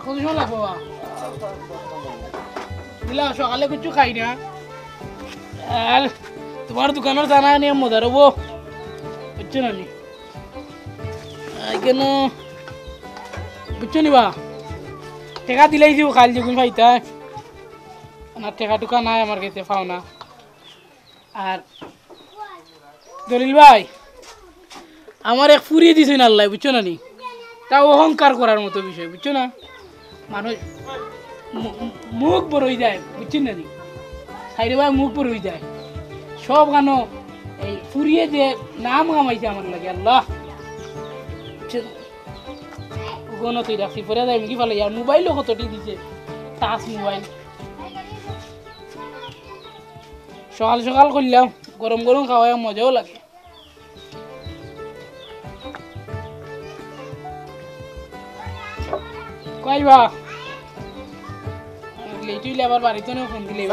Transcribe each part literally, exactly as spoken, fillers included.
কত সময় লাগবো দিলা সকালে কিছু খাই না আর তোমার দোকানের জানা নিয়ে মজা রবো বুঝছো না নি কেন বুঝছো নিবা টেকা দিলাই দিব কাল যখন পাইতা না টেকা টুকা নাই আমার কাছে পাও না আর দলিল ভাই আমার এক ফুরিয়ে দিছে না আল্লাহ বুঝছো না নি তাও অহংকার করার মতো বিষয় বুঝছো না মানুষ মুখ বড় হয়ে যায় বুঝছেন না নি সাইডে ভাই মুখ বড় হয়ে যায় সব গান এই ফুরিয়ে যে নাম কামাইছে আমার লাগে আল্লাহ ওখানে তুই রাখছি পরে যাই কি ভালো আর মোবাইলও কতটি দিছে টাচ মোবাইল সকাল সকাল করলাম গরম গরম খাওয়াই মজাও লাগে কইবা লেটুইলে আবার বাড়িতে না ফোন দিলে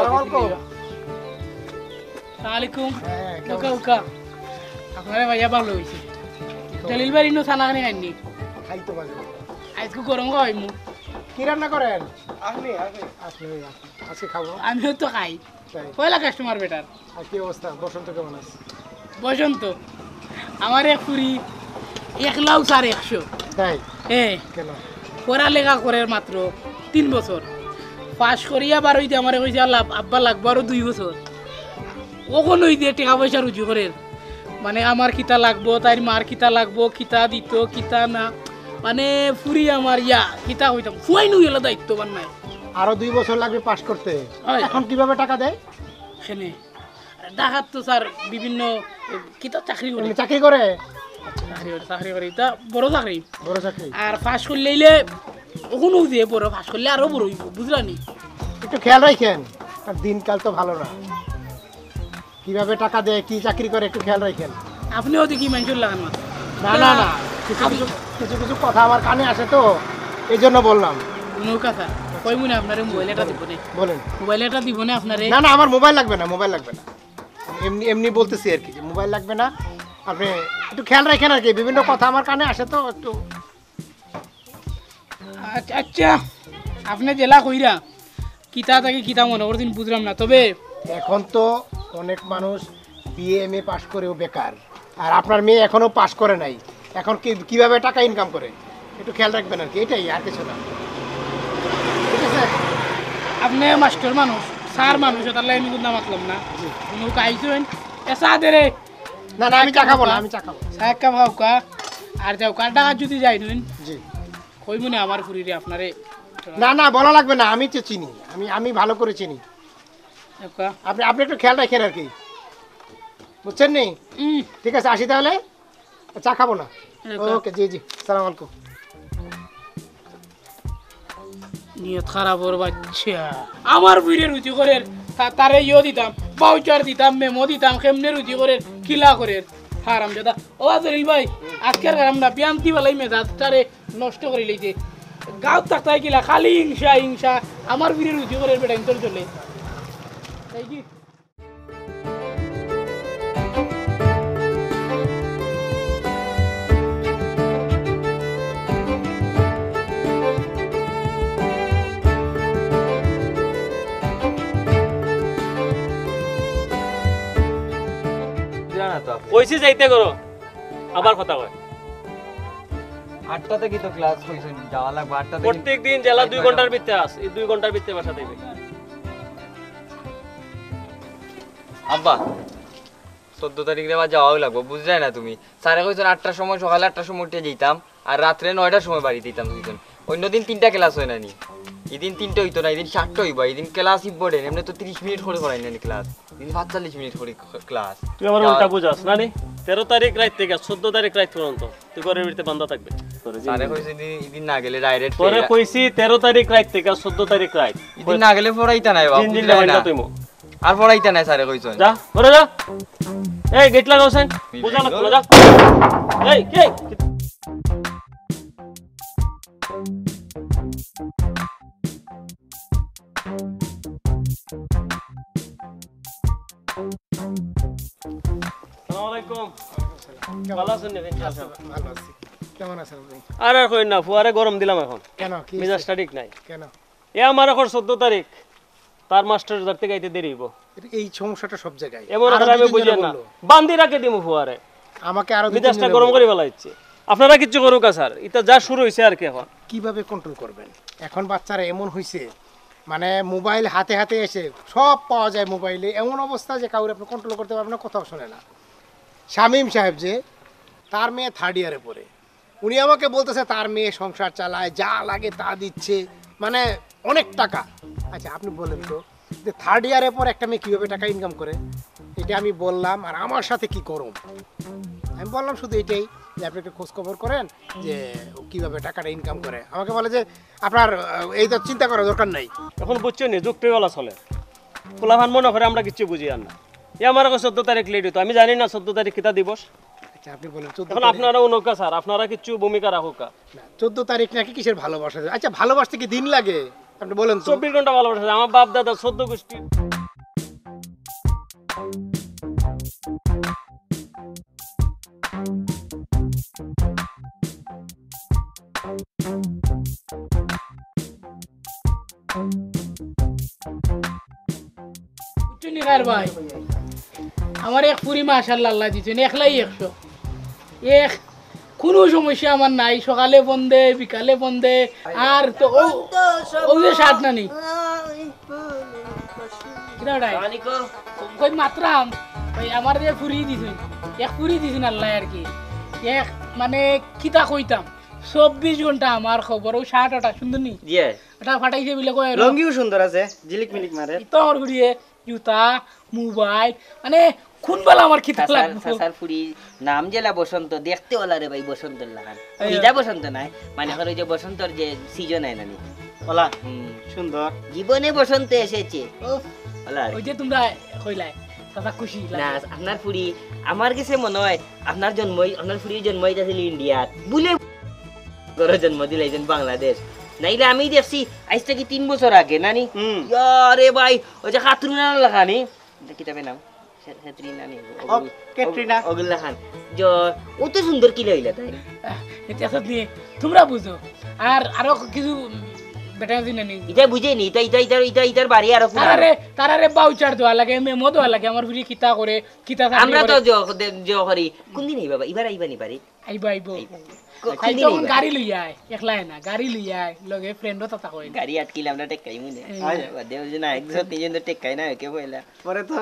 আসসালামাইকুম ওকা ওকা আপনারা ভাইয়া ভালো হয়েছে দলিল বাড়ি নো খানা খানি খাইনি খাইতে পারবো আজকে গরম খাওয়াই মু কি রান্না করেন আপনি আসলে আজকে খাবো আমিও তো খাই পয়লা কাস্টমার বেটার আর কি অবস্থা বসন্ত কেমন আছে বসন্ত আমার এক পুরি এক লাউ সার একশো তাই হ্যাঁ কেন পড়ালেখা করে মাত্র তিন বছর পাশ করিয়া বার হইতে আমার কইছে আল্লাহ আব্বা লাগবো আরো দুই বছর ওখানে হইতে টাকা পয়সা রুজু করে মানে আমার কিতা লাগবো তাই মার কিতা লাগবো কিতা দিত কিতা না মানে ফুরি আমার ইয়া কিতা হইতাম ফুয়াই নু গেলে দায়িত্ববান নাই আরো দুই বছর লাগবে পাস করতে এখন কিভাবে টাকা দেয় সেনে ঢাকার তো স্যার বিভিন্ন কিতা চাকরি করে চাকরি করে চাকরি করে চাকরি করে তা বড় চাকরি বড় চাকরি আর পাস করলে ওখানেও দিয়ে বড় পাস করলে আরো বড় হইব বুঝলানি একটু খেয়াল রাখেন আর দিনকাল তো ভালো না কিভাবে টাকা দেয় কি চাকরি করে একটু খেয়াল রাখেন আপনিও দেখি মেনশন লাগান না না না না কিছু কিছু কিছু কিছু কথা আমার কানে আসে তো এই জন্য বললাম নৌকা স্যার কই মনে আপনার মোবাইল এটা দিব না বলেন মোবাইল এটা দিব না আপনারে না না আমার মোবাইল লাগবে না মোবাইল লাগবে না এমনি এমনি বলতেছি আর কি যে মোবাইল লাগবে না আপনি একটু খেয়াল রাখেন আর কি বিভিন্ন কথা আমার কানে আসে তো একটু আচ্ছা আচ্ছা আপনি জেলা কইরা কিতা থেকে কিতা মনে করছেন বুঝলাম না তবে এখন তো অনেক মানুষ বিএ এম এ পাস করেও বেকার আর আপনার মেয়ে এখনো পাস করে নাই এখন কি কিভাবে টাকা ইনকাম করে একটু খেয়াল রাখবেন আর কি এটাই আর কিছু না ঠিক আছে আপনি মাস্টার মানুষ স্যার মানুষ তার লাইন কিন্তু মাতলাম না নৌকা আইসেন এসা দে রে না না আমি চা খাবো না আমি চা খাবো এক কাপ হাউকা আর যাও কার টাকা যদি যাই নুন জি কই মনে আমার ফুরিরে আপনারে না না বলা লাগবে না আমি তো চিনি আমি আমি ভালো করে চিনি আপনি আপনি একটু খেয়াল রাখেন আর কি বুঝছেন নি ঠিক আছে আসি তাহলে চা খাবো না ওকে জি জি সালাম আলাইকুম নিয়ত খারাপ ওর বাচ্চা আমার বুড়ে রুচি করে তারে ইয়ে দিতাম বাউচার দিতাম মেমো দিতাম কেমনে রুচি করে কিলা করে হারাম দাদা ও আজরিল ভাই আজকের আমরা বিয়ান্তি বেলাই মেজাজটারে নষ্ট করে লইছে গাঁত থাকতাই কিলা খালি হিংসা হিংসা আমার বুড়ে রুচি করে বেটা ইন্তর চলে তাই কি কইছি যাইতে করো আবার কথা কয় আটটা থেকে তো ক্লাস হইছে যাওয়া লাগবে আটটা থেকে প্রত্যেক দিন জেলা দুই ঘন্টার ভিতরে আস এই দুই ঘন্টার ভিতরে বাসা দেবে আব্বা চোদ্দ তারিখ রে আবার যাওয়াও লাগবে বুঝলাই না তুমি স্যারে কইছেন আটটার সময় সকালে আটটার সময় উঠে যেতাম আর রাত্রে নয়টার সময় বাড়ি দিতাম দুইজন অন্যদিন তিনটা ক্লাস হয় না নি এদিন তিনটা হইতো না এদিন চারটা হইবা এদিন ক্লাস ইম্পর্টেন্ট এমনি তো তিরিশ মিনিট করে করাই না ক্লাস এদিন পাঁচচল্লিশ মিনিট করে ক্লাস তুই আমার উল্টা বুঝাস না নি তেরো তারিখ রাত থেকে চোদ্দ তারিখ রাত পর্যন্ত তুই ঘরের ভিতরে বান্ধা থাকবে স্যারে কইছে এদিন না গেলে ডাইরেক্ট পরে কইছি তেরো তারিখ রাত থেকে চোদ্দ তারিখ রাত এদিন না গেলে পড়াইতা নাই বাবা বুঝলাই না আর পড়াইতা নাই স্যারে কইছেন যা ঘরে যা এই গেট লাগাও সেন বুঝা না যা এই কে আসসালামু আলাইকুম ভালো আছেন নি ভালো আছি কেমন আছেন আপনি? আর আর কই না ফুয়ারে গরম দিলাম এখন কেন কি মেজাজটা ঠিক নাই কেন এ আমার এখন চোদ্দ তারিখ তার মাস্টার ধরতে গাইতে দেরি হইব এটা- এই সমস্যাটা সব জায়গায় এমন আরো করে আমি দুই তিনজনে বুঝি না বললো। বান্দি রাখে দিমু ফুয়ারে আমাকে আরো দুই মেজাজটা তিনজনে গরম বললো। করে ফেলা ইচ্ছে আপনারা কিচ্ছু করুক স্যার এটা যা শুরু হয়েছে আর কি এখন কিভাবে কন্ট্রোল করবেন এখন বাচ্চারা এমন হয়েছে মানে মোবাইল হাতে হাতে এসে সব পাওয়া যায় মোবাইলে এমন অবস্থা যে কাউরে আপনি কন্ট্রোল করতে পারবেন না কোথাও শোনে না শামীম সাহেব যে তার মেয়ে থার্ড ইয়ারে পড়ে উনি আমাকে বলতেছে তার মেয়ে সংসার চালায় যা লাগে তা দিচ্ছে মানে অনেক টাকা আচ্ছা আপনি বলেন তো যে থার্ড ইয়ারের পর একটা মেয়ে কীভাবে টাকা ইনকাম করে এটা আমি বললাম আর আমার সাথে কি করুন আমি বললাম শুধু এটাই যে আপনি একটু খোঁজখবর করেন যে ও কীভাবে টাকাটা ইনকাম করে আমাকে বলে যে আপনার আহ, এই তো চিন্তা করার দরকার নাই এখন বুঝছো নি যুক্তিওয়ালা চলে খোলাভান মনে করে আমরা কিচ্ছু বুঝি আর না এ আমার এখন চোদ্দ তারিখ লেট হইতো আমি জানি না চোদ্দ তারিখ কিতা দিবস আচ্ছা আপনি বলেন চোদ্দ এখন আপনারা উনকা স্যার আপনারা কিচ্ছু ভূমিকা রাখুকা চোদ্দ তারিখ নাকি কিসের ভালোবাসা আচ্ছা ভালোবাসতে কি দিন লাগে আপনি বলেন তো চব্বিশ ঘন্টা ভালোবাসা আমার বাপ দাদা চোদ্দ গোষ্ঠী বুঝছো নি কার ভাই আমার এক পুরি মাশাআল্লাহ আল্লাহ দিছেন একলাই একশো এক কোনো সমস্যা আমার নাই সকালে বন্ধে বিকালে বন্ধে আর তো ও ও যে সাত নানি কিরাডাই কই মাত্রাম ওই আমার যে পুরি দিছেন এক পুরি দিছেন আল্লাহ আর কি এক মানে কিতা কইতাম চব্বিশ ঘন্টা আমার খবর ও ষাট ওটা সুন্দর নি ইয়ে ওটা ফাটাইছে বলে কয় লঙ্গিও সুন্দর আছে ঝিলিক মিলিক মারে তো আমার ঘুরিয়ে জুতা মোবাইল মানে কোন বেলা আমার খিতা সাসার লাগবে সাসার ফুড়ি নাম জেলা বসন্ত দেখতে ওলা রে ভাই বসন্তের লাগান এই ইদা বসন্ত নাই মানে হলো যে বসন্তর যে সিজন আয় নানি ওলা হুম। সুন্দর জীবনে বসন্ত এসেছে উফ, ওলা রে। ওই যে তোমরা কইলাই দাদা খুশি না লাগে আপনার ফুড়ি আমার কাছে মনে হয় আপনার জন্মই আপনার ফুড়ির জন্মই আছিল ইন্ডিয়াত বলে গর জন্ম দিলাইছেন বাংলাদেশ নাইলে আমি দেখছি আজ থেকে তিন বছর আগে নানি হুম। আরে ভাই ওই যে খাতুনা লাগানি কিতাবের নাম ক্যাটরিনা নি ও, ক্যাটরিনা। ওগুলা খান जो অত সুন্দর কি লইলা তাই এটা নিয়ে তোমরা বুঝো আর আরো কিছু বেটা দিন নি এটা বুঝে নি এটা এটা এটা এটা এটার বাড়ি আর তারারে তারারে বাউচার দেওয়া লাগে মেমো দেওয়া লাগে আমার ফিরি কিতা করে কিতা আমরা তো জ জ করি কোন দিন আইবা এবার আইবা নি বাড়ি আইবা আইবো কোন আই দিন তখন আইবা গাড়ি লই আয় একলাই না গাড়ি লই আয় লগে ফ্রেন্ডও তাতা কই গাড়ি আটকিলে আমরা টেকাই মুনে আয়। দেও যে না একজন তিনজন তো টেকাই না কে বইলা পরে তো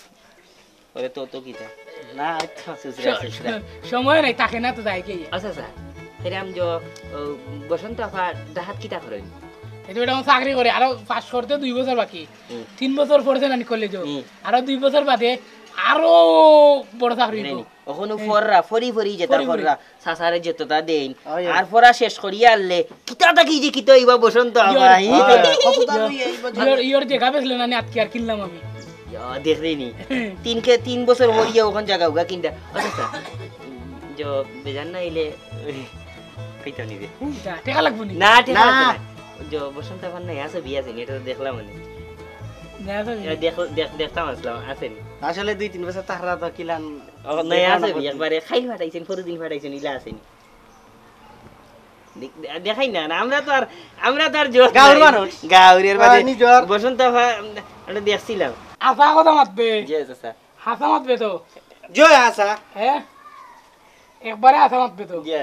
ওরে তো তো কিটা না আচ্ছা সুসরা সুসরা সময় নাই তাকে না তো যাই কে আচ্ছা আচ্ছা হেরাম জ বসন্ত আফা ডাহাত কিটা করেন এটা বেটা আমার চাকরি করে আরো পাস করতে দুই বছর বাকি হুম। তিন বছর পড়ছে নানি কলেজ হুম। আরো দুই বছর বাদে আরো বড় চাকরি হইবো। ওখানে ফররা ফরি ফরি যেটা ফরি ফরি। ফররা সাসারে যেতটা দেন ওই। আর ফরা শেষ করিয়া আনলে কিতাটা কি যে কিতা হইবা বসন্ত আফা হি ইয়র ইয়র দেখা পেছিল নানি আজকে আর কিনলাম আমি দেখলি নি তিন কে তিন বছর হরিয়া ওখান জায়গা উগা কিনটা আচ্ছা যে বেজান না এলে কইতা নিবে এটা টাকা লাগবো নি না ঠিক না। আছে যে বসন্ত আফার নাই আছে বিয়া আছে এটা তো দেখলাম মানে না তো এটা দেখ দেখ দেখতাম আসলাম আছে নি আসলে দুই তিন বছর তাহারা তো কিলান নাই আছে বিয়া একবারে খাইল ফাটাইছেন পরের দিন ফাটাইছেন ইলা আছে নি দেখ- দেখাই না না, আমরা তো আর আমরা তো আর জোর গাঁওর নাই। মানুষ। গাঁওরের বাদে আহ, নিজর। বসন্ত আফা আমরা দেখছিলাম আসা কথা মাতবে জি আচ্ছা হাসা মাতবে তো জয় আসা হ্যাঁ একবারে আসা মাতবে তো জি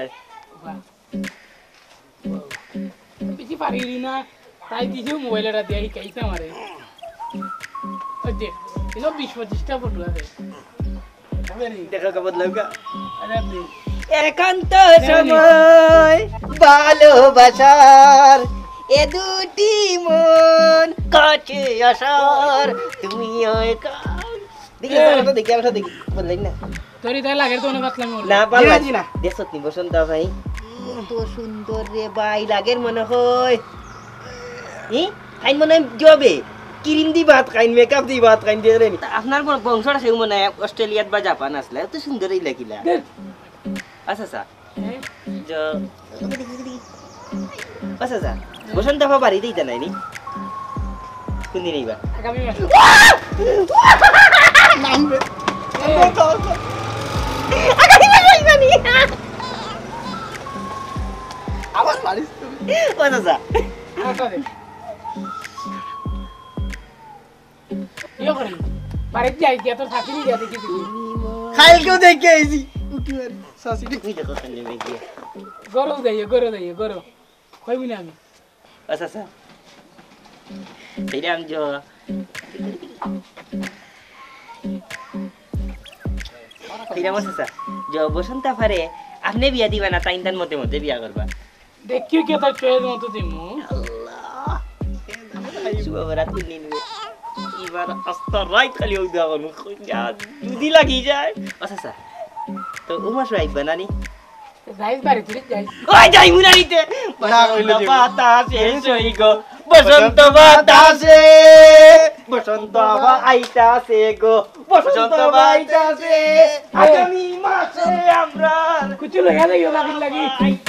বেশি পারি না তাই দিয়েও মোবাইলটা দিয়ে শিকাইছে আমারে ওই দেখ এগুলো বিশ পঁচিশটা ফটো আছে হবে নি? দেখা কবদ লাগা আরে দে। একান্ত সময় ভালোবাসার এ দুটি মন কাছে আসার তুমি দেখি আমরা দেখি আমরা দেখি বললেন না তোরই তাই লাগে তো অনেক পাতলামি হলো। না জি পারলাম না, জি না। দেখছ তুমি বসন্ত ভাই কত সুন্দর রে ভাই লাগের মনে হয় ই খাইন মনে হয় জবে ক্রিম দি ভাত খাইন মেকআপ দি ভাত খাইন দিয়ে রে আপনার বংশটা সেও মনে হয় অস্ট্রেলিয়াত বা জাপান আসলে এত সুন্দরই লাগিলা দেখ, আচ্ছা আচ্ছা হ্যাঁ, जो बस ऐसा বসন্ত আফা বাড়িতেই তা নাই নি কোন দিন আইবা আগামী মাসে। নামবে এই, আগামী মাসে আইবা নি চাচা আরেকটা দে ইয়ে করেন বাড়িতে যাই গিয়া তোর শাশুড়ি গিয়া দেখি দিবি খাইলকেও দেখে আইছি উঠি মারি শাশি তুমি দেখো খালি মেয়ে গরু দেয় গরু দেয় গরু কইবি না আমি আচ্ছা আচ্ছা সেইরাম যো সেইরাম আচ্ছা যো বসন্ত পারে আপনি বিয়া দিবা না তাইন তান মতে মতে বিয়া করবা দেখিও কে তোর চয়ের মতো দিমু শুভরা তুই নিনবে এবার আস্তা রাইট খালি ওই দেওয়া করবো যদি লাগি যায় আচ্ছা আচ্ছা তো উমাশ আইবা নানি যাইস বাড়ি তুই যাই ওই যাই মুনারিতে বসন্ত বাতাসে সই গো বসন্ত বাতাসে বসন্ত আইতাছে গো বসন্ত আইতাছে আগামী মাসে আমরা কুচু লাগা লাগি লাগি লাগি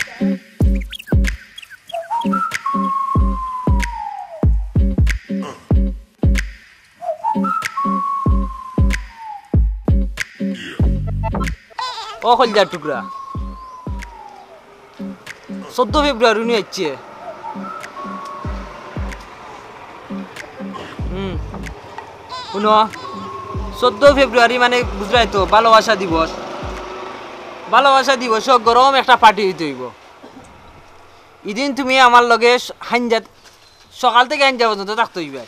ও কলজার টুকরা চোদ্দ ফেব্রুয়ারি উনি হচ্ছে হুম শুনো চোদ্দ ফেব্রুয়ারি মানে বুঝলাই তো ভালোবাসা দিবস ভালোবাসা দিবস গরম একটা পার্টি হইতে হইব এদিন তুমি আমার লগে হাঞ্জাত সকাল থেকে হাঞ্জা পর্যন্ত থাকতে হইবে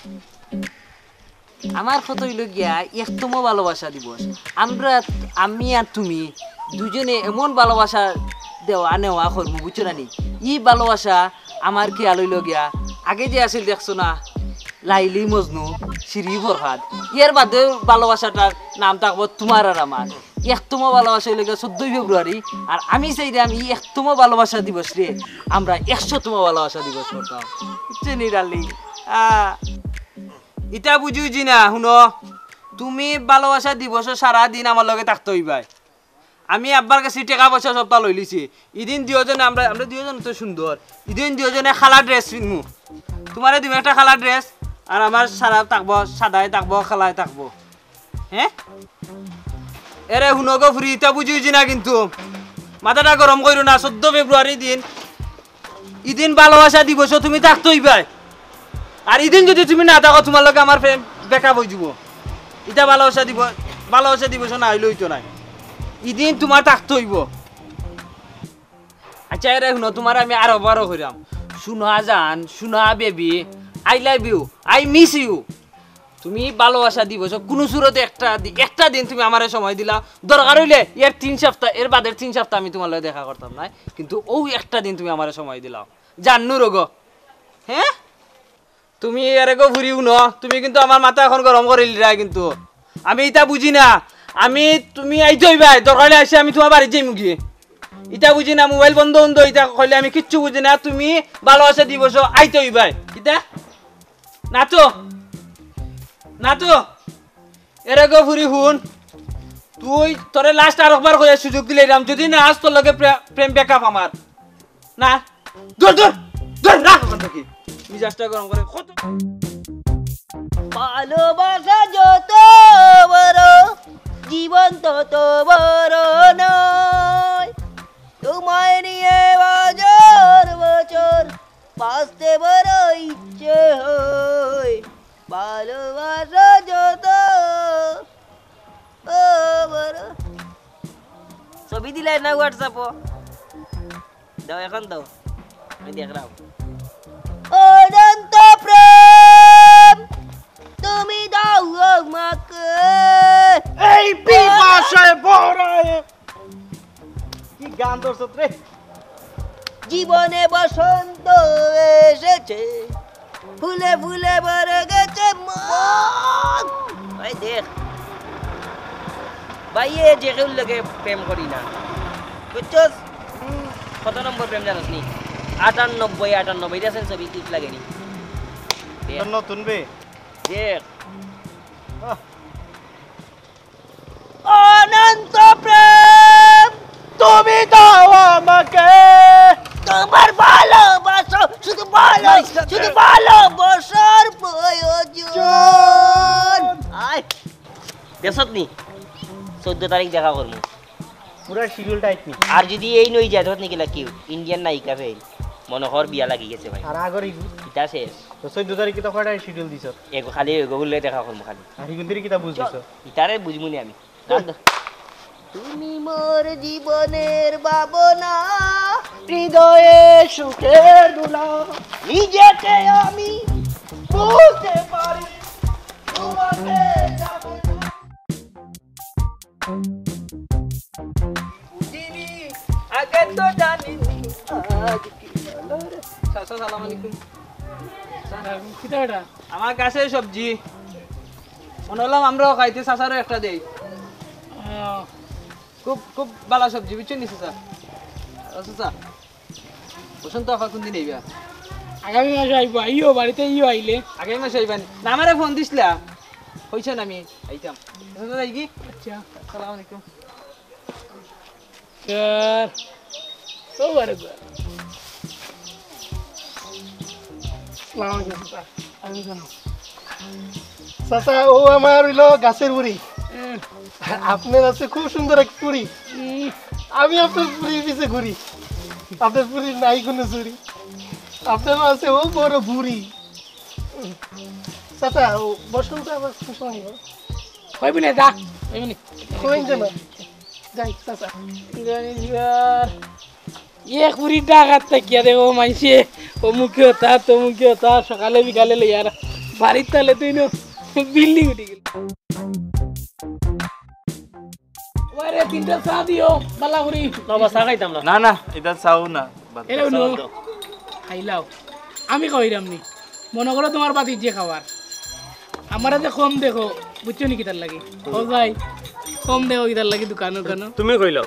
আমার কত হইল গিয়া একতম ভালোবাসা দিবস আমরা আমি আর তুমি দুজনে এমন ভালোবাসা দেওয়া নেওয়া করবো বুঝছো না নি ই ভালোবাসা আমার খেয়াল হইল গিয়া আগে যে আছিল দেখছো না লাইলি মজনু শ্রী ফরহাদ ইয়ার বাদে ভালোবাসাটার নাম থাকবো তোমার আর আমার একতম ভালোবাসা হইল গিয়া চোদ্দই ফেব্রুয়ারি আর আমি চাইলাম ই একতম ভালোবাসা দিবস রে আমরা একশোতম ভালোবাসা দিবস করতাম বুঝছো নি ডালি আহ ইটা বুঝুছি না শুনো তুমি ভালোবাসা দিবস সারাদিন আমার লগে থাকতে হইবাই আমি আব্বার কাছে টাকা পয়সা সপ্তাহ লই লিছি ইদিন দুজনে আমরা আমরা দুজন তো সুন্দর ইদিন দুজনে খালা ড্রেস কিনবো তোমারে দিবে একটা খালা ড্রেস আর আমার সারা থাকবো সাদাই থাকবো খালায় থাকবো হ্যাঁ এরে শুনো গো ফ্রি ইটা বুঝুছি না কিন্তু মাথাটা গরম করো না চোদ্দ ফেব্রুয়ারি দিন ইদিন ভালোবাসা দিবস তুমি থাকতে হইবাই আর ইদিন যদি তুমি না থাকো তোমার লগে আমার ফ্রেন্ড বেকআপ হয়ে যাব এটা ভালোবাসা দিব ভালোবাসা দিবস না হইলে হইতো না ইদিন তোমার থাকতে হইব আচ্ছা এরে শুনো তোমার আমি আরো বারো কইরাম শুনা জান শুনা baby I love you I miss you তুমি ভালোবাসা দিবস কোনো সুরতে একটা একটা দিন তুমি আমারে সময় দিলা দরকার হইলে এর তিন সপ্তাহ এর বাদের তিন সপ্তাহ আমি তোমার লগে দেখা করতাম না কিন্তু ও একটা দিন তুমি আমারে সময় দিলাও জান্নু রোগ হ্যাঁ তুমি এর গো ঘুরিও ন তুমি কিন্তু আমার মাথা এখন গরম করে লিরা কিন্তু আমি এটা বুঝি না আমি তুমি আইতে হইবা দরকার আসে আমি তোমার বাড়ি যাই মুগি এটা বুঝি না মোবাইল বন্ধ বন্ধ এটা কইলে আমি কিচ্ছু বুঝি না তুমি ভালোবাসা দিবস আইতে হইবা কিতা না তো না তো এর গো ঘুরি হুন তুই তোরে লাস্ট আরেকবার কইয়া সুযোগ দিলে রাম যদি না আজ তোর লগে প্রেম ব্যাকআপ আমার না দূর দূর দূর রাখ কি মিজাজটা গরম করে কত ভালোবাসা যত বড় জীবন তত বড় নয় তোমায় নিয়ে বছর বছর বাঁচতে বড় ইচ্ছে হয় ভালোবাসা যত বড় ছবি দিলে না হোয়াটসঅ্যাপ দাও এখন দাও আমি দেখ রাও অনন্ত প্রেম তুমি দাও আমাকে এই পিপাসায় ভরায় কি গান ধরছ রে জীবনে বসন্ত এসেছে ফুলে ফুলে ভরে গেছে মন ভাই দেখ ভাই এ যে কেউ লাগে প্রেম করি না বুঝছস কত নম্বর প্রেম জানাস নি আটানব্বই আটানব্বই দেখেন ছবি টিপ লাগেনি নতুন বে দেখ অনন্ত প্রেম তুমি দাও আমাকে তোমার ভালোবাসা শুধু ভালো শুধু ভালোবাসার প্রয়োজন আয় দেশত নি চোদ্দ তারিখ দেখা করবো পুরা শিডিউল টাইট নি আর যদি এই নই যায় ধর নাকি কিউ ইন্ডিয়ান নায়িকা ফেল মনে হর বিয়া লাগি গেছে ভাই আর আগর ইগু ইটা শেষ তো চৈধ্য তারিখ কিতা কয়টা শিডিউল দিছ এগো খালি এগো বললে দেখা করবো খালি আর ইগুন্দিরি কিতা বুঝ দিছ ইটারে বুঝমুনি আমি তুমি মোর জীবনের ভাবনা হৃদয়ে সুখের দুলা নিজেকে আমি বুঝতে পারি তোমাকে যাবে বুঝিনি আগে তো জানিনি আজ কি হলো রে চাচা সালাম আলাইকুম কিতা এটা আমার কাছে সবজি মনে হলাম আমরাও খাইতে চাচারও একটা দেই আহ, খুব খুব ভালো সবজি বুঝছেন নি চাচা চাচা বসন্ত আফা কোন দিন আইবা আগামী মাসে আইব আইও বাড়িতে ইও আইলে আগে মাসে আইবানি না আমারে ফোন দিছিলা হইছে না আমি আইতাম চাচা যাই কি আচ্ছা আসসালামু আলাইকুম স্যার ও বারে গো সালাম আলাইকুম স্যার আমি জানো চাচা ও আমার হইলো গাছের বুড়ি আর আপনার আছে খুব সুন্দর এক পুরি আমি আপনার পুরীর পিছে ঘুরি আপনার পুরীর নাই কোনো চুরি আপনার আছে ও বড় বুড়ি চাচা ও বসন্ত আবার খুব সময় কইবি না যা কইবি না কইন যে না যাই চাচা এক কুড়ি টাকা থাকিয়া দেখো মাইছে অমুকে হতা তমুকে হতা সকালে বিকালে লইয়ার বাড়ির তালে তুই নো বিল্ডিং উঠে গেল ওরে তিনটা চা দিও বালা করি বাবা চা খাইতাম না না না এটা চাও না বাদ দাও। এরে নো খাইলাও আমি কইরাম নি মনে করো তোমার বাতি যে খাবার আমারে যে কম দেখো বুঝছো নি কিতার লাগি ও ভাই কম দেখো কিতার লাগি দোকানো কেন তুমি কইলাও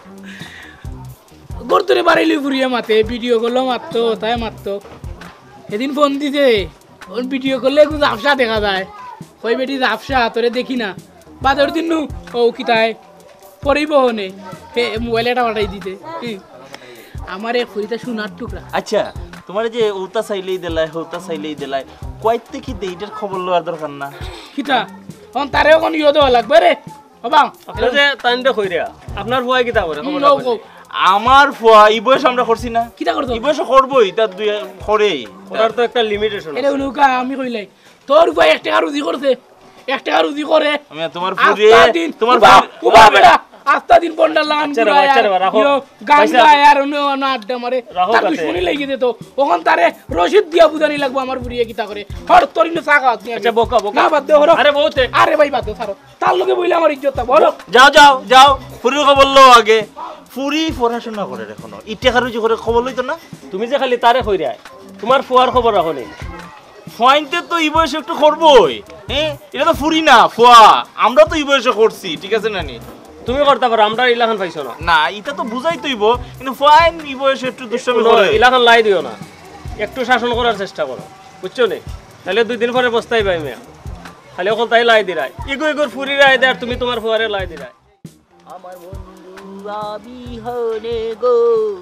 গর্তরে বাড়াইলি ঘুরিয়ে মাতে ভিডিও করলো মারতো তাই মারতো সেদিন ফোন দিতে ওর ভিডিও করলে একটু জাপসা দেখা যায় ওই বেটি জাপসা তোরে দেখি না বাদর দিন নু ও কিতায় পরিবহনে হে মোবাইল এটা পাঠাই দিতে হুম। আমার এক ফুরিতা সোনার টুকরা আচ্ছা তোমার যে ওটা চাইলেই দিলাই হৌতা চাইলেই দিলাই কয়েকতে কি এইটার খবর লওয়ার দরকার না কিতা তখন তারেও কোন ইয়ে দেওয়া লাগবে রে বাবা আপনি যে তাইনটা কইরা আপনার ভয় কিতা করে খবর লও কও। আমার ফুয়া এই বয়স আমরা করছি না কিতা করতো এই বয়স করবোই তার দুই করেই করার তো একটা লিমিটেশন এটা নৌকা আমি কইলাই তোর উপর এক টাকা রুজি করছে এক টাকা রুজি করে আমি তোমার ফুরে আস্তা দিন তোমার উবা, ফুরে- উবা বেটা আস্তা দিন পন্ডা লাগান আচ্ছা রে, পুরা আচ্ছা রে, আর রাখো। ইয়ো গান পয়সা- গায় আর অন্য অন্য আড্ডা মারে রাখো তার কাছে। দুশ্মনী লাগি দে তো ওখান তারে রশিদ দিয়া বুঝানি লাগবো আমার বুড়িয়ে কিতা করে হর তোর ইনো চা খাওয়া আচ্ছা বোকা বোকা না বাদ দে হরো আরে বহুতে আরে ভাই বাদ দে ছাড়ো তার লগে বইলে আমার ইজ্জতটা বলো যাও যাও যাও ফুরির খবর লও আগে ফুরি পড়াশোনা করে এখনো ইটা খারুজি করে খবর লইতো না তুমি যে খালি তারে কইরা তোমার ফুয়ার খবর রাখো নি ফাইনতে তো এই বয়সে একটু করবোই হ্যাঁ এটা তো ফুরি না ফুয়া আমরা তো এই বয়সে করছি ঠিক আছে নানি তুমি করতে পারো আমরা ইলাখান পাইছো না না এটা তো বুঝাই তৈব কিন্তু ফাইন এই বয়সে একটু দুষ্টামি করে ইলাখান লাই দিও না একটু শাসন করার চেষ্টা করো বুঝছো নি তাহলে দুই দিন পরে বসতাই পাই মেয়া খালি অকল তাই লাই দিরাই ইগো ইগোর ফুরি রায় দে আর তুমি তোমার ফুয়ারে লাই দিরাই আমার বন্ধু আবিহনে গো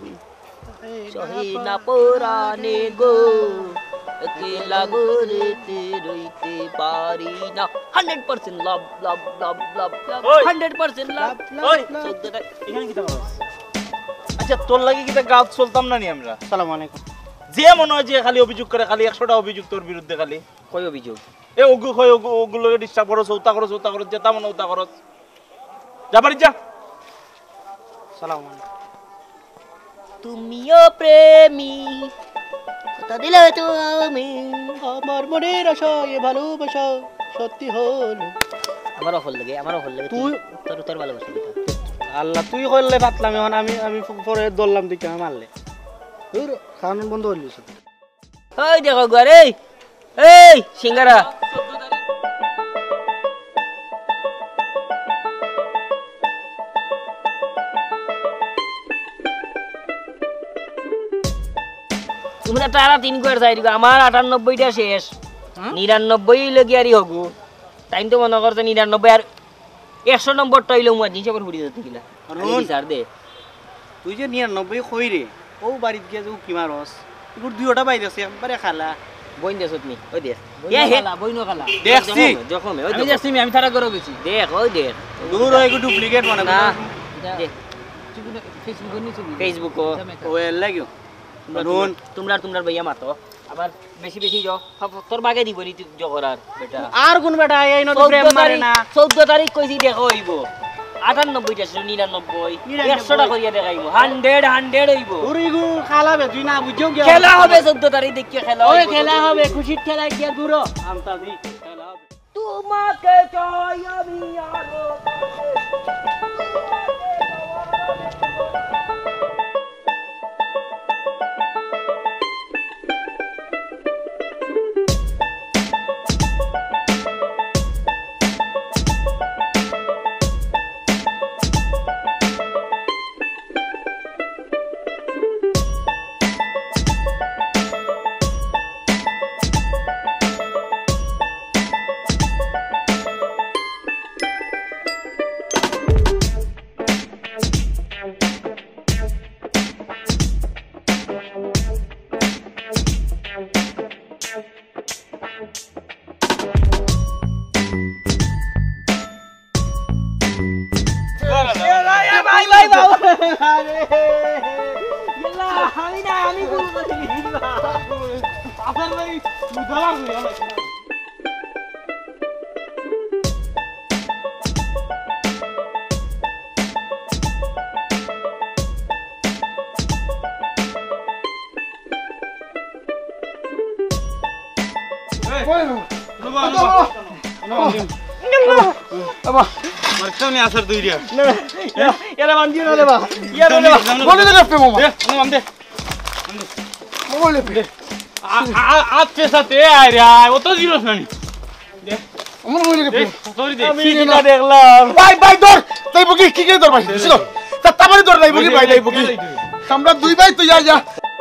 সহে না পরানে গো একলা গরেতে রইতে পারি না হান্ড্রেড পার্সেন্ট লাভ লাভ লাভ লাভ লাভ ওই। হান্ড্রেড পার্সেন্ট লাভ ওই এখানে কি দেখো আচ্ছা তোর লাগি কি গাছ চলতাম না নি আমরা সালাম আলাইকুম যে মনে হয় যে খালি অভিযোগ করে খালি একশোটা অভিযোগ তোর বিরুদ্ধে খালি কই অভিযোগ এ ওগু হয় ওগু ওগুলোকে ডিস্টার্ব করো চৌতা করো চৌতা করো যেতা মনে উতা করো যা বাড়ি যা সালাম আলাইকুম তুমিও প্রেমী কথা দিলে তুমি আমার মনের আশা এ ভালোবাসা সত্যি হলো আমারও ভাল লাগে আমারও ভাল লাগে তুই তোর তোর ভালোবাসা কথা আল্লাহ তুই করলে পাতলাম এখন আমি আমি পরে দৌড়লাম দিকে মারলে দূর খাওয়ানো বন্ধ হয়ে গেছে ওই দেখো ঘরে এই এই সিঙ্গারা তুমি তো টানা তিন করে চাই আমার আটানব্বইটা শেষ নিরানব্বই লগিয়ারি হগু টাইম তো মনে করছে নিরানব্বই আর একশো নম্বরটা হইলো মই জিনিস আবার ফুড়ি যেতে গিলা স্যার দে তুই যে নিরানব্বই কই রে ও বাড়িত গিয়ে যে কি মারস এগুলো দুইটা বাইরে আছে একবারে খালা বইন দেশ তুমি ওই দেখ বইনো খালা দেখছি জখম ওই আমি যাচ্ছি আমি তারা করে গেছি দেখ ওই দেখ দূর হয় এগুলো ডুপ্লিকেট মানে না ফেসবুক নি ছবি ফেসবুক ও এর লাগিও তোমরা তোমরা ভাইয়া মাতো আবার বেশি বেশি যাও তোর বাগে দিব নি জগরার বেটা আর কোন বেটা এই নদী প্রেম মারে না চৌদ্দ তারিখ কইছি দেখো হইব আটানব্বই টা নিরানব্বই একশো টা করিয়া দেখাইব হান্ড্রেড হান্ড্রেড হইব উরিগু খালা বে তুই না বুঝছো কি খেলা হবে চৌদ্দ তারিখ দেখিয়ে খেলা ওই খেলা হবে খুশির খেলা গিয়া দূরো আমতা দি খেলা হবে তোমাকে চাই আমি আরো আমরা দুই ভাই তুই যা যা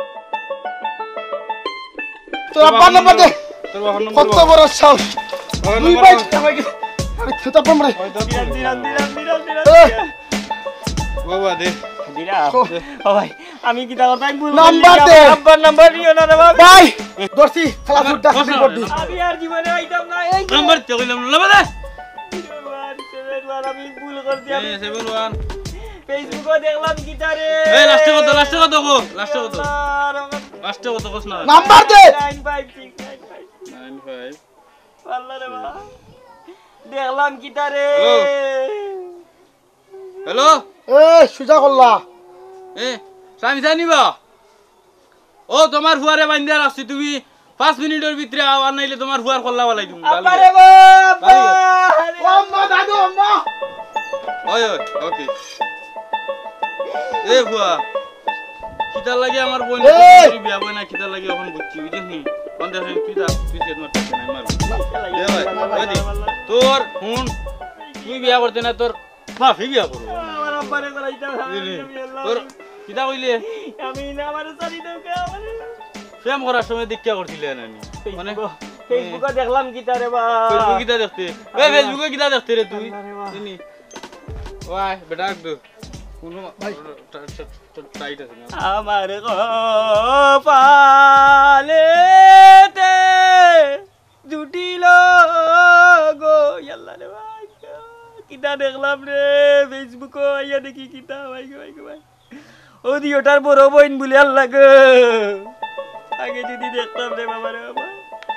তোর আব্বার নাম্বার দে কত বড় সাহস দুই ভাই আরে খেতা পাম রে বাবা দে দিরা ও ভাই আমি কি দাও টাইম বলবো নাম্বার দে আব্বার নাম্বার নিও না রে বাবা ভাই দর্শি খেলা ফুট ডাক দি করদি আমি আর জীবনে আইতাম না এই নাম্বার তে কইলাম না বাবা আমি ভুল করে দিলাম দে সেভেন ওয়ান ফেসবুকে দেখলাম গিটারে এই লাস্টে কত লাস্টে কত গো লাস্টে কত লাস্টে কত কস না নাম্বার দে nine five six nine five nine five আল্লাহ রে বাবা দেখলাম গিটারে হ্যালো এ সুজা করলা এ স্বামী জানিবা ও তোমার ফুয়ারে বান্ধিয়া রাখছি তুমি পাঁচ মিনিটের ভিতরে আবার নাইলে তোমার ফুয়ার কল্লা বালাই তুমি আপারে বাবা আম্মা দাদু আম্মা ওই ওই ওকে এ ফুয়া কিতা লাগে আমার বোন বিয়া বই না কিতা লাগে এখন বুঝছি বুঝিস নি কোন দেখেন তুই যা তুই সেট মারতে নাই মার এ ভাই ওই দি তোর হুন তুই বিয়া করতে না তোর মাফি বিয়া করব আমার আব্বারে করাইতাম তোর কিতা কইলে আমি না আমার সারি দাও কে আমার প্রেম করার সময় দীক্ষা করছিলে নানি মানে ফেসবুকে দেখলাম গিটারে বা ফেসবুক কিতা দেখতে এ ফেসবুকে কিতা দেখতে রে তুই চিনি ওই বেটা একটু কোন ভাই টাইট আছে না আমার কপালেতে জুটিল গো আল্লাহ রে ভাই কিতা দেখলাম রে ফেসবুকে আইয়া দেখি কিতা ভাই গো ভাই গো ভাই ও দি ওটার বড় বইন বলে আল্লাহ গো আগে যদি দেখতাম রে বাবা রে বাবা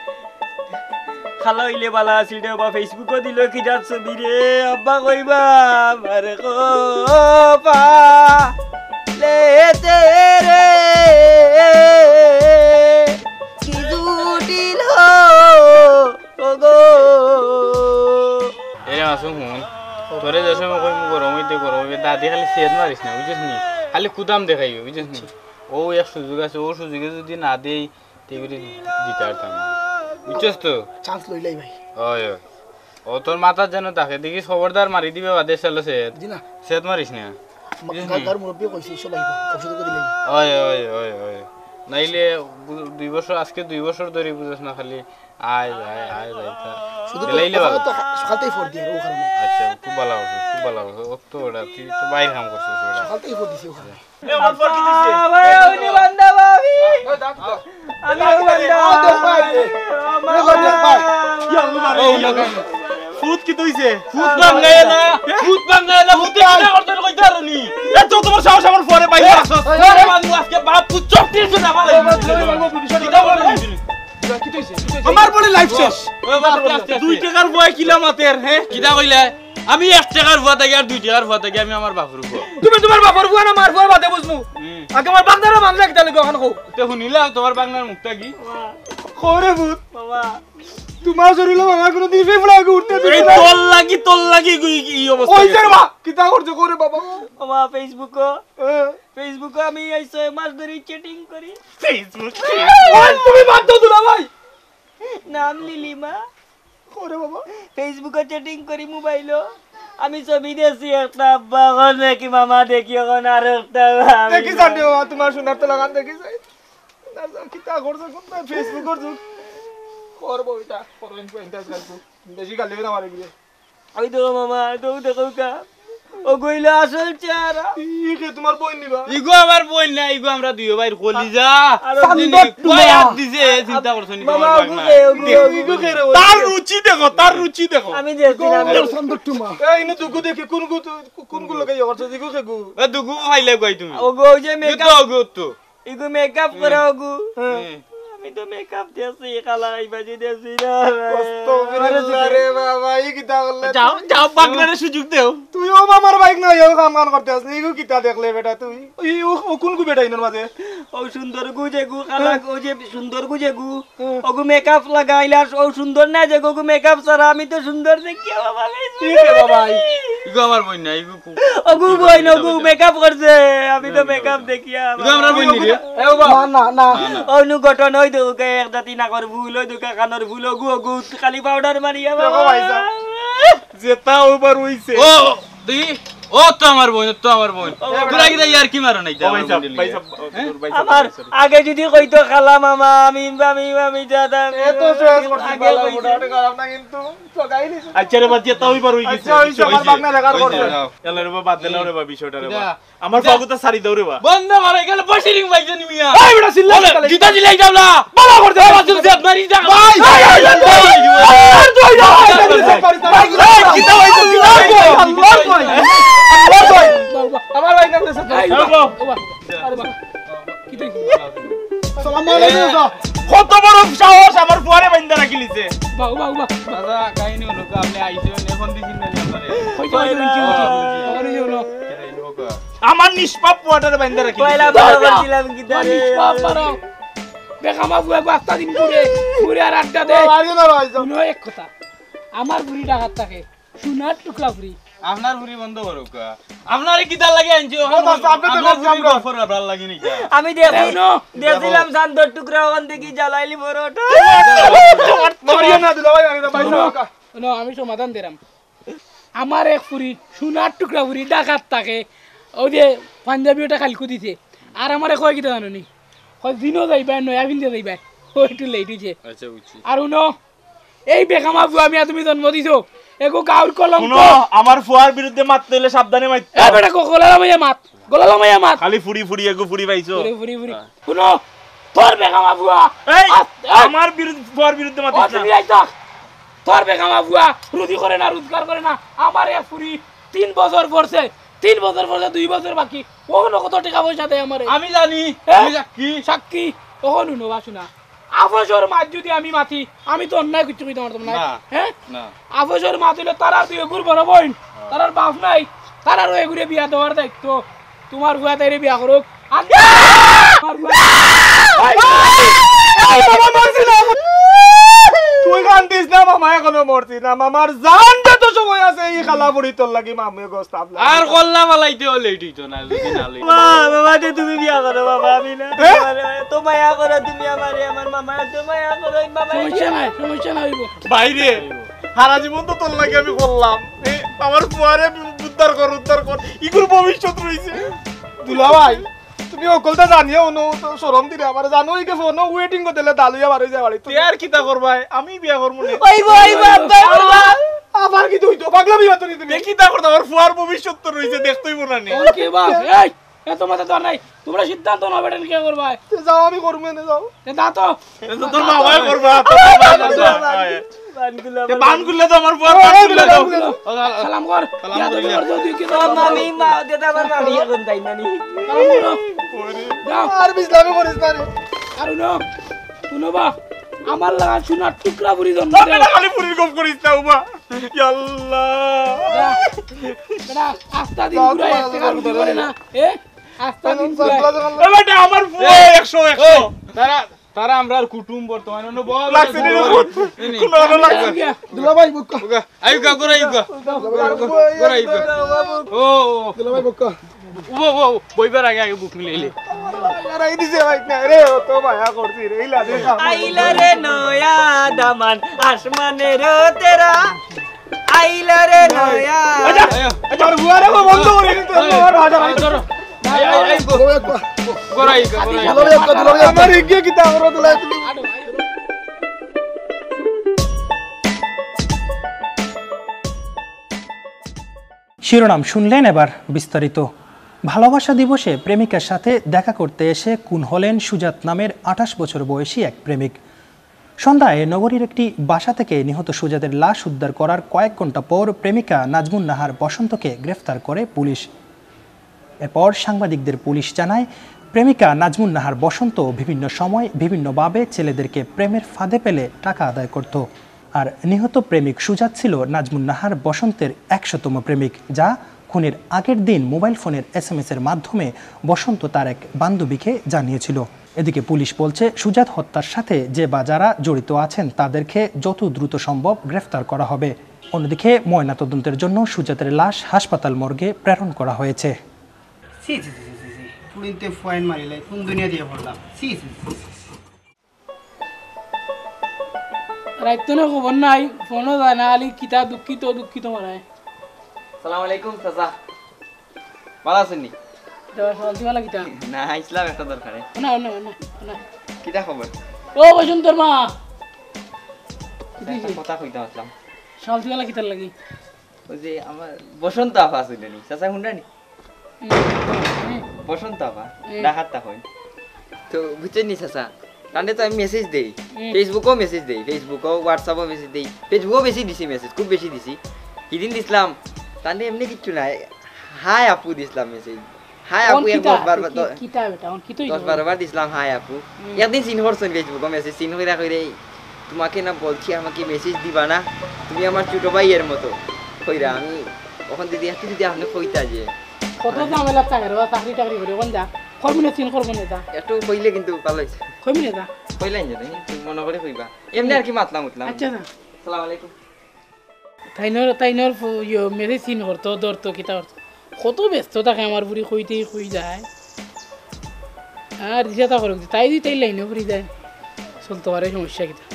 খালা হইলে বালা আছিল রে বাবা ফেসবুকে দিল কি যার ছবি রে আব্বা কইবা আমার কপালেতে রে কি জুটিল গো এরে মাসুম হুন তোরে যে সময় কই মু গরম হইতে গরম হইবে দাদি খালি সেদ মারিস না বুঝিস নি খালি কুদাম দেখাইবে বুঝিস নি ও এক সুযোগ আছে ও সুযোগে যদি না দেই তেগুলি দিতে পারতাম বুঝছস তো চান্স লইলাই ভাই ওই ওই ও তোর মাথার যেন তাকে দেখি খবরদার মারি দিবে বাদে চলো সেদ জি না সেদ মারিস না গার মুরব্বি কইছে সবাই ঔষধ করে দিলাই ওই ওই ওই ওই নাইলে দুই বছর আজকে দুই বছর ধরে বুঝছ না খালি আয় আয় আয় যাইতা শুধু লাইলে ভালো সকালতেই ফোর দিয়ে ও কারণে আচ্ছা খুব ভালো হবে খুব ভালো হবে ও তো ওটা তুই তো বাইরে কাম করছিস ওটা সকালতেই ফোর দিছি ওখানে এ আমার ফোন কি দিছে ভাই ওনি বান্দা ভাবি আমি বান্দা ও না ফুট কি তুইছে ফুট বাঙ্গায় না ফুট বাঙ্গায় না ফুট কি করতে কইতারনি এ তো তোমার সাহস আমার পরে বাইরে আসছ আরে বান্দু আজকে বাপ পুত চপটির জন্য লাইফ শেষ দুই টাকার বয় কিলা মাতের হ্যাঁ কিটা কইলে আমি এক টাকার ভুয়া থাকি আর দুই টাকার ভুয়া থাকি আমি আমার বাপর ভুয়া তুমি তোমার বাপর বুয়া না মার বুয়া বাদে বুঝমু আগে আমার বাগদারা মানলে কিতা লাগি ওখানে কও তে শুনিলা তোমার বাংলার মুখটা কি খরে ভূত বাবা তোমার শরীর বাবা কোনো দিন ফেফড়া আগে উঠতে দিবে এই না তোল লাগি তোল লাগি কি অবস্থা ওই যে মা কিতা করছো করে বাবা বাবা ফেসবুক ফেসবুকে আমি এই ছয় মাস ধরে চ্যাটিং করি ফেসবুক ওই তুমি বাদ দাও দুলা ভাই নাম লিলিমা খরে বাবা ফেসবুকে চ্যাটিং করি মোবাইলও আমি ছবি দেখছি একটা বাগন নাকি মামা দেখি এখন আর একটা দেখি জানি বাবা তোমার সোনার তো লাগান দেখি যাই না কিতা করছো কোন ফেসবুক করছো করবো এটা করবেন পয়েন্টাস গালবো বেশি গালি না মারে গিয়ে ওই দেখো মামা তো দেখো কা ও গইলা আসল চেহারা ইকে তোমার বই নিবা ইগো আমার বোন না ইগো আমরা দুই ভাই কলিজা সান্দর কই হাত দিছে চিন্তা করছ নি মামা তোমার বাংলা ইগো খেরে তার রুচি দেখো তার রুচি দেখো আমি দেখছিলাম সান্দর টুমা এই নে দুগু দেখি কোন গু কোন গু লাগাই করছো ইগো খেগু এ দুগু খাইলে কই তুমি ও গো যে ইগো মেকআপ গো তো ইগো মেকআপ করা গো আমি তো মেকআপ দিয়েছি কালাই বাজি দিয়েছি না আরে বাবা ই কিতা করলে যাও যাও বাগনারে সুযোগ দেও তুই ও মামার বাইক না ইও কাম কাম করতে আসনি ইগো কিতা দেখলে বেটা তুই ই ও কোন গু বেটা ইনর মাঝে ও সুন্দর গু যে গু কালা ও যে সুন্দর গু যে গু ও গু মেকআপ লাগাইলা ও সুন্দর না যে গু মেকআপ ছাড়া আমি তো সুন্দর দেখি বাবা কি রে বাবা ইগো আমার বোন না ইগো ও গু বই না গু মেকআপ করছে আমি তো মেকআপ দেখিয়া ইগো আমরা বোন নি রে এ বাবা না না ও নু গঠন হই দুকে এক দাতি না কর ভুল হই দুকে কানর ভুল গু গু খালি পাউডার মারিয়া বাবা যেটা ওবার হইছে ও দেখি ও তো আমার বোন তো আমার বোন তোরা কি ইয়ার কি মারো নাই ভাই সাহেব ভাই সাহেব আমার আগে যদি কইতো খালা মামা আমি আমি আমি দাদা এত সহজ করতে পারলা মোটামুটি খারাপ না কিন্তু ঠগাই নিছ আচ্ছা রে বাদ যেটা ওইবার হই গেছে আচ্ছা হইছে আমার বাগনা রেকর্ড করছে এলা রে বাদ দিলাও রে বা বিষয়টা রে বা আমার ফাগুতা সারি দাও রে বা বন্ধ করে গেল বসিরিং ভাইজনি মিয়া এই বেটা সিল্লা গীতা দিলাই যাও না বাবা করতে বাবা তুমি দেখ মারি যা ভাই আর তুই যা গীতা ভাই তো গীতা ভাই আমার ভাই নাম দেশ সালাম আলাইকুম কত বড় সাহস আমার ফুয়ারে বাইন্দা রাখি লিছে বাবু বাবু দাদা কাহিনী হলো আপনি আইছেন এখন দিছেন না আমারে কইতো ইঞ্চি উঠি হলো আমার নিষ্পাপ ফুয়াটারে বাইন্দা রাখি পয়লা বড় বলছিলাম কি দারে বাবারো বেকামা বুয়া বাস্তা দিন পুরে পুরে আর আড্ডা দে আরে না রইছো শুনো এক কথা আমার বুড়ি ডাকাত থাকে সোনার টুকরা বুড়ি আপনার হুরি বন্ধ করো কা আপনারে কিটা লাগে আনছো অফার আপনার লাগে নি আমি দেখি দেখছিলাম জানদর টুকরা ওখান থেকে জ্বালাইলি বড়টা মরিয়া না দিলা ভাই আরে ভাই না আমি সমাধান দিলাম আমার এক পুরি সোনার টুকরা পুরি ডাকাত থাকে ওই যে পাঞ্জাবি ওটা খালকু দিছে আর আমারে কয় কিটা জানো নি কয় দিনও যাইবা নয়া বিন্দে যাইবা ওইটু লেট হইছে আচ্ছা বুঝছি আর উনো এই বেকামা বুয়া মিয়া তুমি জন্ম দিছো এগো গাউর কলঙ্ক শুনো আমার ফুয়ার বিরুদ্ধে মারতে হলে সাবধানে মারতে এ বেটা গলালা মাইয়া মাত গলালা মাইয়া মাত খালি ফুরি ফুরি এগো ফুরি পাইছো ফুরি ফুরি ফুরি শুনো তোর বেকামা বুয়া এই আমার বিরুদ্ধে ফুয়ার বিরুদ্ধে ও মারতে তুমি আইতা তোর বেকামা বুয়া রুদি করে না রোজগার করে না আমার এক ফুরি তিন বছর পড়ছে তিন বছর পড়ছে দুই বছর বাকি ওখানে কত টাকা পয়সা দেয় আমারে আমি জানি হ্যাঁ? কি সাক্ষী তখন উনো বাসুনা আফসর মাছ যদি আমি মাতি আমি তো অন্যায় কিছু কইতে পারতাম না না। হ্যাঁ না আফসর মাছ হইলে তারার দুই গুর বড় বোন তারার বাপ নাই তারার ওই ঘুরে বিয়া দেওয়ার দায়িত্ব তোমার বুয়া তাইরে বিয়া করুক আর আমার বুয়া- তুই কান্দিস না মামা এখনো মরছি না মামার জানতে তো সময় আছে এই খালা বুড়ি তোর লাগি মামে গোস্ত আপলা আর কল্লা মালাইতে হলে লেট তো না যদি না লই বাবা তো তুমি বিয়া করো বাবা আমি না তো মায়া করো তুমি আমারে আমার মামা তো মায়া করো বাবা সমস্যা নাই সমস্যা নাই হইব বাইরে সারা জীবন তো তোর লাগে আমি করলাম এই আমার ফুয়ারে উদ্ধার কর উদ্ধার কর ইগুর ভবিষ্যৎ রইছে দুলা ভাই তুমি অকলটা জানিও অনু তো শরম দিলে আমার জানো ইকে ফোন ওয়েটিং করতে দিলে দালুয়া বারই যায় বাড়ি তুই আর কিতা করবাই আমি বিয়া করব না ওই ভাই বাবা আবার কি তুই তো পাগলা বিয়া তুমি তুমি কিতা করতে আমার ফুয়ার ভবিষ্যৎ তো রইছে দেখতেই মনে নেই ওকে বাপ এই এ তোমাদের দর নাই তোমরা সিদ্ধান্ত নাও বেটা কি করবা যাও আমি করব না যাও এ দা তো তোর মা ভাই করবা তোর মা করবা তে বানগুলো তো আমার ফুয়ার বানগুলো দাও সালাম কর সালাম করি না। তুই কি মামি মা দেতা আমার মামি এখন তাই নানি আর বিসলামি করিস না রে আর উনো উনো বা আমার লাগা সোনার টুকরা বুড়ি জন্ম না, দেও বেটা খালি পুরির গপ করিস না উবা ইয়া আল্লাহ বেটা আস্তা দিন পুরো এক টাকা রুটি করে না এ আস্তা দিন পুরো এ বেটা আমার ফুয়া একশো একশো তারা তারা আমরা আর কুটুম বর্তমানে ন বল লাগছে নি কোন আলো লাগছে দুলাভাই বুক আইগা করে আইগা করে আইগা ও দুলাভাই বুক ও ও বইবার আগে আগে বুক মিলাইলে রাই দিছে ভাই না রে ও তো ভায়া করছি রে ইলা দে আইলা রে নয়া দামান আসমানের তেরা আইলা রে নয়া আচ্ছা আচ্ছা আর বুয়া রে বন্ধ করে দিতে আমার হাজার ধরো আই আই আই দুলাভাই বুক করে আইগা করে আইগা দুলাভাই বুক দুলাভাই আমার ইগে কি তা করো দুলাভাই তুমি শিরোনাম শুনলেন, এবার বিস্তারিত। ভালোবাসা দিবসে প্রেমিকার সাথে দেখা করতে এসে খুন হলেন সুজাত নামের আঠাশ বছর বয়সী এক প্রেমিক। সন্ধ্যায় নগরীর একটি বাসা থেকে নিহত সুজাতের লাশ উদ্ধার করার কয়েক ঘন্টা পর প্রেমিকা নাজমুন নাহার বসন্তকে গ্রেফতার করে পুলিশ। এরপর সাংবাদিকদের পুলিশ জানায়, প্রেমিকা নাজমুন নাহার বসন্ত বিভিন্ন সময় বিভিন্নভাবে ছেলেদেরকে প্রেমের ফাঁদে পেলে টাকা আদায় করত। আর নিহত প্রেমিক সুজাত ছিল নাজমুন নাহার বসন্তের একশোতম প্রেমিক, যা খুনের আগের দিন মোবাইল ফোনের এস এম এস এর মাধ্যমে বসন্ত তার এক বান্ধবীকে জানিয়েছিল। এদিকে পুলিশ বলছে, সুজাত হত্যার সাথে যে বা যারা জড়িত আছেন তাদেরকে যত দ্রুত সম্ভব গ্রেফতার করা হবে। অন্যদিকে ময়নাতদন্তের জন্য সুজাতের লাশ হাসপাতাল মর্গে প্রেরণ করা হয়েছে। সি সি সি সি সি পুলিতে ফাইন মারিলে কোন দুনিয়া দিয়ে পড়লাম। সি সি রাইতো না খবর নাই, ফোনও যায় না, আলি কিতা দুঃখিত দুঃখিত মারায়। আসসালামু আলাইকুম চাচা, ভালো আছেন নি? সকাল কিতা না ইসলাম একটা দরকারে। না না না না কিটা খবর? ও বসন্তর মা একটা কথা কইতে আসলাম। সকাল কিতার লাগি ওই যে আমার বসন্ত আপা আছে নি, চাচা হুন্ডা নি? বসন্ত আপা ডাকাত তা হই তো বুঝছেন নি চাচা, তাহলে তো আমি মেসেজ দেই, ফেসবুকেও মেসেজ দেই, ফেসবুকেও হোয়াটসঅ্যাপেও মেসেজ দেই, ফেসবুকেও বেশি দিছি মেসেজ, খুব বেশি দিছি। কিদিন দিছিলাম তাহলে এমনি কিচ্ছু নাই, হাই আপু দিছিলাম মেসেজ, হাই আপু এক দশ বার কিতা বেটা অন কিতই দশ বারো বার দিছিলাম হাই আপু। একদিন সিন করছেন ফেসবুকে মেসেজ, সিন হইরা কইরে তোমাকে না বলছি আমাকে মেসেজ দিবা না, তুমি আমার ছোট ভাইয়ের মতো কইরা। আমি ওখান দিদি একটু যদি আপনি কইতা যে কত ঝামেলা থাকে রে, চাকরি টাকরি করে কোন যা করবি না, চিন করবি না, যা একটু কইলে কিন্তু ভালো হইছে। কইবি না, যা কইলাই না তুমি মনে করে কইবা, এমনি আর কি মাতলাম উঠলাম। আচ্ছা না আসসালামু আলাইকুম। তাইনর তাইনর ইয়ে মেসেজ চিন করতো ধরতো কিতা করতো, কত ব্যস্ত থাকে আমার বুড়ি, কইতেই কই যায় আর দিশা তা করুক, তাই দি তাই লাইনে ফুরি যায়, চলতে পারে সমস্যা কিতা।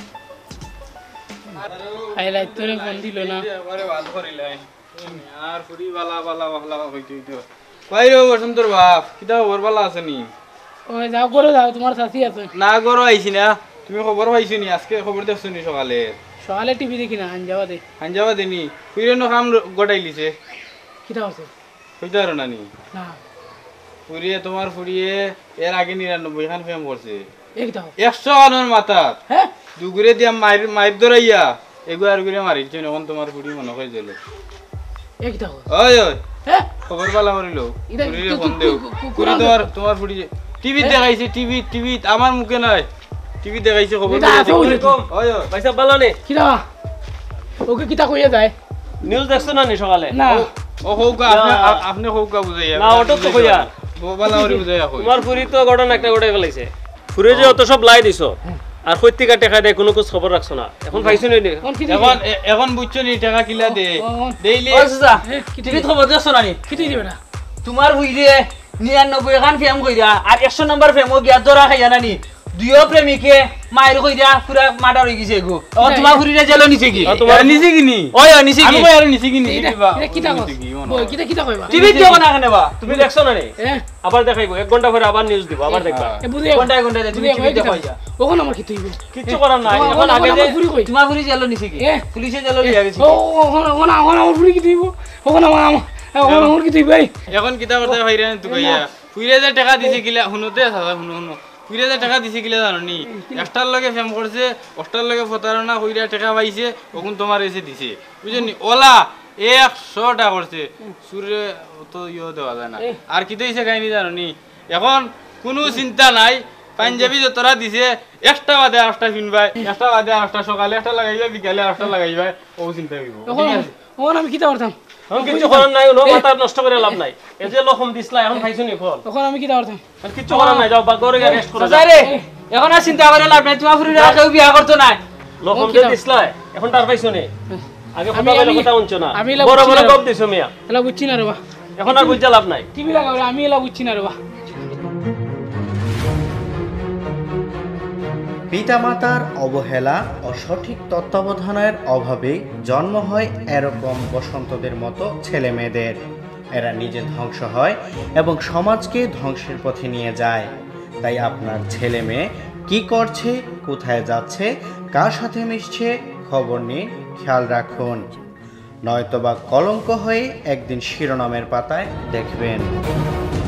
হাইলাইট তো ফোন দিল না, একবারে ভালো করিলাই আর ফুরি বালা বালা বালা কইতে হইতো। ভাই ও বসন্তর বাপ কিটা খবর বালা আছে নি? ওই যাও করে যাও, তোমার শাশি আছে না গরো আইছি না, তুমি খবর পাইছো নি? আজকে খবর দেখছো নি সকালে? সকালে টিভি দেখি না, আনজাওয়া দে হাঞ্জাবা দেনি ফুইরেনো কাম গটাই লিছে কিতা আছে হইতে আর না নি? না ফুরিয়ে তোমার ফুরিয়ে এর আগে নিরানব্বই খান ফেম করছে, এইটা একশো খানোর মাথা হ্যাঁ দুগুরে দিয়া মাইর মাইর ধরাইয়া এগুলো আর গুড়ে মারিছে, এখন তোমার ফুরি মনে হয় দিল। এইটা ওই ওই হ্যাঁ খবর পালা করিল এটা ফুরিরে ফোন দেও, ফুরি তোমার তোমার ফুরি টিভি দেখাইছে, টিভি টিভি আমার মুখে নাই, টিভি দেখাইছে খবর। এটা আছে ওই ওই ওই পয়সা ভালো নে কিতা ওকে কিতা কইয়া যায় নিউজ দেখছো না নি সকালে? না ও হোক আপনি আপনি হোক বুঝাইয়া না ওটা তো কইয়া বালা করি বুঝাইয়া কই। তোমার পুরি তো ঘটনা একটা ঘটাই ফেলাইছে, পুরে যে অত সব লাই দিছো আর কইতিকা টাকা দেয় কোনো কিছু খবর রাখছো না, এখন পাইছো নি? এখন এখন বুঝছো নি টাকা কিলা দে ডেইলি ও চাচা টিভিত খবর দেখছো না নি? কিতা দিবে না তোমার বুঝলে নিরানব্বই খান ফেম কইরা আর একশো নম্বর ফেম গিয়া ধরা খাইয়া নানি, দুইও প্রেমিকে মায়ের কইরা পুরা মার্ডার হয়ে গেছে গো। ও তোমার ঘুরিরে জেল নিছে কি? তোমার নিছে কিনি? ওই ওই নিছে কি? আমি আর নিছে কিনি এটা দিবা এটা কিতা কস বই কিতা কিতা কইবা টিভি দিও না কেন বা? তুমি দেখছো না নি? হ্যাঁ আবার দেখাইবো এক ঘন্টা পরে আবার নিউজ দিব, আবার দেখবা। এ বুঝে ঘন্টায় ঘন্টায় তুমি টিভি দেখো যা। ওখানে আমার কিতা হইবে কিচ্ছু করার নাই, ওখানে- এখন আগে ওখানে যে আমার বুড়ি কই তোমার ঘুরি জেল নিছে কি? এ পুলিশে জেল লিয়া গেছে। ও ওখানে ওখানে ওখানে আমার বুড়ি কিতা হইব, ওখানে আমার আমার- ওখানে আমার কিতা হইবে এখন কিতা করতে ভাইরা তো কইয়া ফুইরে যে টাকা দিছে কিলা হুনতে আছে হুনো হুনো ফুইরে যে টাকা দিছে কিলা জানো নি? একটার লগে ফেম করছে, অষ্টার লগে প্রতারণা কইরা টাকা পাইছে, ওগুন তোমার এসে দিছে বুঝনি? ওলা একশোটা করছে, সুরে তো ইয়ে দেওয়া যায় না। আর কি দিয়েছে কাহিনী জানো নি? এখন কোনো চিন্তা নাই, পাঞ্জাবি যে তোরা দিছে একটা বাদে আটটা ফিনবাই একটা বাদে আটটা সকালে একটা লাগাইবা বিকালে আটটা লাগাইবা ও চিন্তা হইব এখন এখন আমি কিতা করতাম এখন কিছু করার নাই নো মাথা নষ্ট করে লাভ নাই এই যে লখম দিছলা এখন খাইছো নি ফল এখন আমি কিতা করতাম আর কিছু করার নাই যাও বা ঘরে গিয়ে রেস্ট করো চাচা রে এখন আর চিন্তা করে লাভ নাই তোমার ফুরিরা কেউ বিয়া করতো না লখম যে দিছলা এখন তার পাইছো নি আগে কথা বলে কথা শুনছো না আমি এলা বড় বড় বুঝছি না। গপ দিছো মিয়া এলা বুঝছি না রে বা এখন আর বুঝা লাভ নাই টিভি লাগাও আমি এলা বুঝছি না রে বা পিতামাতার অবহেলা ও সঠিক তত্ত্বাবধানের অভাবে জন্ম হয় এরকম বসন্তদের মতো ছেলে মেয়েদের। এরা নিজে ধ্বংস হয় এবং সমাজকে ধ্বংসের পথে নিয়ে যায়। তাই আপনার ছেলে মেয়ে কী করছে, কোথায় যাচ্ছে, কার সাথে মিশছে খবর নিয়ে খেয়াল রাখুন, নয়তোবা কলঙ্ক হয়ে একদিন শিরোনামের পাতায় দেখবেন।